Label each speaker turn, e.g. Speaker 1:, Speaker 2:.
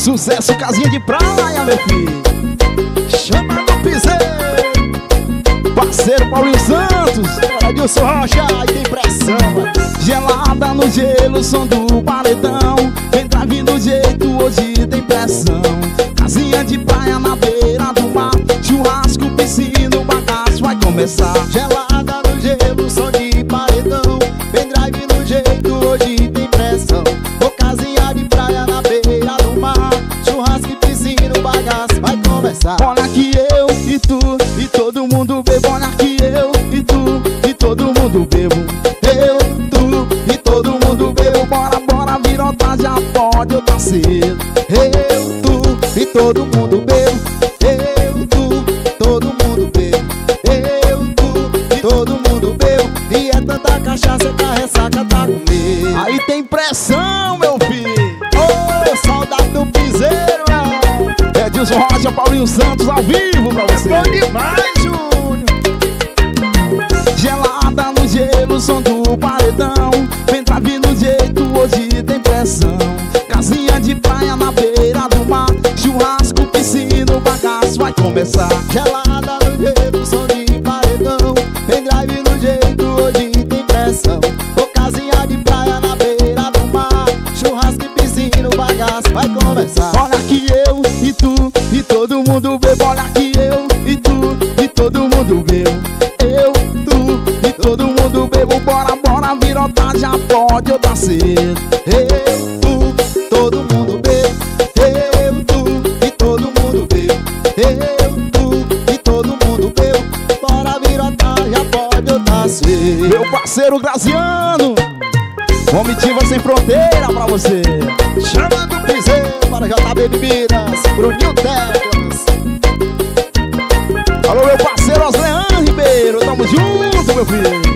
Speaker 1: Sucesso, casinha de praia, meu filho. Chama no piseiro. Parceiro Paulinho Santos. Adilson Rocha, aí tem pressão, mano. Gelada no gelo, som do paredão. Vem drive do jeito, hoje tem pressão. Casinha de praia na beira do mar. Churrasco, piscina, o bagaço vai começar. Gelada no gelo, som de paredão. Vem drive no jeito, hoje tem pressão. Ô casinha de praia na beira do mar. Churrasco e piscina, o bagaço vai começar. Olha que eu e tu e todo mundo bebo. Olha que eu e tu e todo mundo bebo. Eu, tu e todo mundo bebo. Bora, bora, virota, já pode, eu tá cedo. Eu, tu e todo mundo bebo. Eu, tu, todo mundo bebo. Eu, tu e todo mundo bebo. E é tanta cachaça que a ressaca tá com medo. Aí tem pressão, meu filho. Ô, saudade do piseiro, é Edilson Rocha, Paulinho Santos ao vivo pra você.
Speaker 2: É bom demais, Júnior.
Speaker 1: Gelada no gelo, som do paredão. Vem drive no jeito, hoje tem pressão. Casinha de praia na beira do mar. Churrasco, piscina, o bagaço vai começar. Gelada no gelo, som de paredão. Vem drive no jeito, hoje tem pressão. Ô casinha de praia na beira do mar. Churrasco e piscina, o bagaço vai começar. Olha que eu e tu e todo mundo bebo. Olha que eu e tu e todo mundo bebo. Eu, tu e todo mundo bebo. Bora, bora, virota, já pode, eu tá cedo. Eu, tu, todo mundo bebo. Eu, tu e todo mundo bebo. Eu, tu e todo mundo bebo. Bora, virota, já pode, eu tá cedo. Meu parceiro Graziano, Comitiva Sem Fronteira pra você.
Speaker 2: Chama do piseiro.
Speaker 1: Para JB Bebidas, Bruninho Teclas. Alô, meu parceiro Oslean Ribeiro, tamo junto, meu filho.